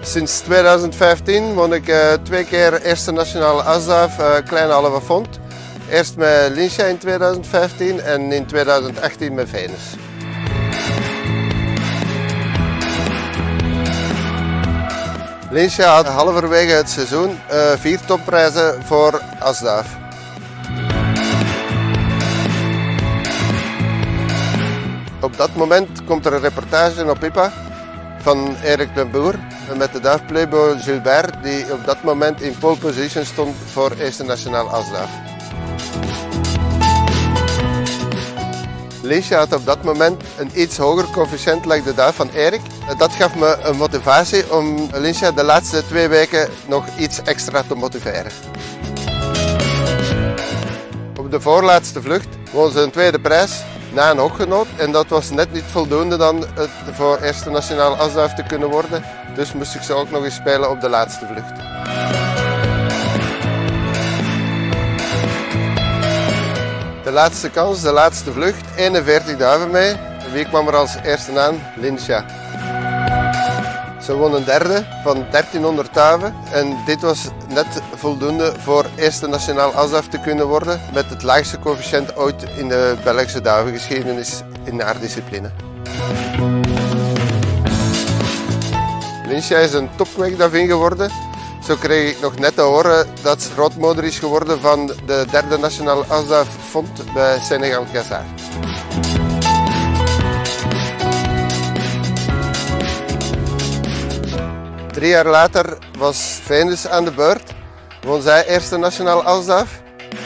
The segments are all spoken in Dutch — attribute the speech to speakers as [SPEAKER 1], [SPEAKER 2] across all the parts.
[SPEAKER 1] Sinds 2015 won ik 2 keer eerste nationale asdaf kleine halve fond. Eerst met Lincia in 2015 en in 2018 met Venus. Lincia had halverwege het seizoen 4 topprijzen voor asdaf. Op dat moment komt er een reportage op IPA van Erik den Boer met de duif Playboy Gilbert, die op dat moment in pole position stond voor eerste nationaal asdaf. Lincia had op dat moment een iets hoger coëfficiënt dan de duif van Erik. Dat gaf me een motivatie om Lincia de laatste 2 weken nog iets extra te motiveren. Op de voorlaatste vlucht won ze een tweede prijs na een hoggenoot en dat was net niet voldoende dan voor eerste nationale asdaf te kunnen worden. Dus moest ik ze ook nog eens spelen op de laatste vlucht. De laatste kans, de laatste vlucht, 41 duiven mee. Wie kwam er als eerste aan? Lincia. Ze won een derde van 1300 duiven en dit was net voldoende voor eerste nationaal asdaf te kunnen worden met het laagste coëfficiënt ooit in de Belgische duivengeschiedenis in haar discipline. Lincia is een topkweekduivin geworden. Zo kreeg ik nog net te horen dat ze grootmoeder is geworden van de derde nationale asdaf fond bij Senegal Gassar. Drie jaar later was Venus aan de beurt. Won zij eerste nationaal asdaf.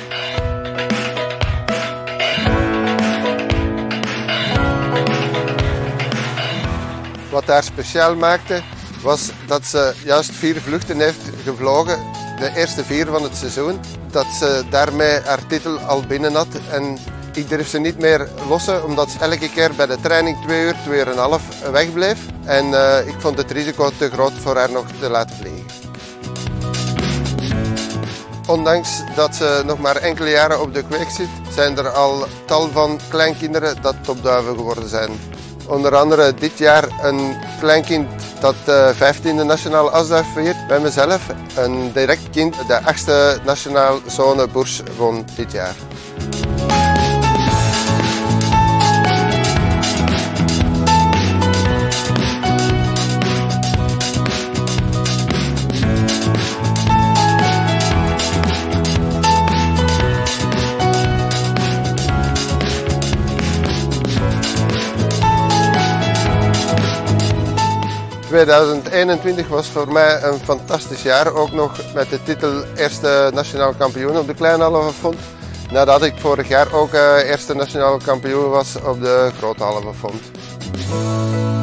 [SPEAKER 1] Wat haar speciaal maakte was dat ze juist 4 vluchten heeft gevlogen, de eerste 4 van het seizoen. Dat ze daarmee haar titel al binnen had en ik durf ze niet meer lossen omdat ze elke keer bij de training 2 uur, 2 uur en een half wegbleef. En ik vond het risico te groot voor haar nog te laten vliegen. Ondanks dat ze nog maar enkele jaren op de kweek zit, zijn er al tal van kleinkinderen dat topduiven geworden zijn. Onder andere dit jaar een kleinkind dat de 15e nationale asdaf viert bij mezelf. Een direct kind, de 8e nationale zone boers won dit jaar. In 2021 was voor mij een fantastisch jaar, ook nog met de titel eerste nationaal kampioen op de kleine halve fond. Nadat ik vorig jaar ook eerste nationaal kampioen was op de grote halve fond.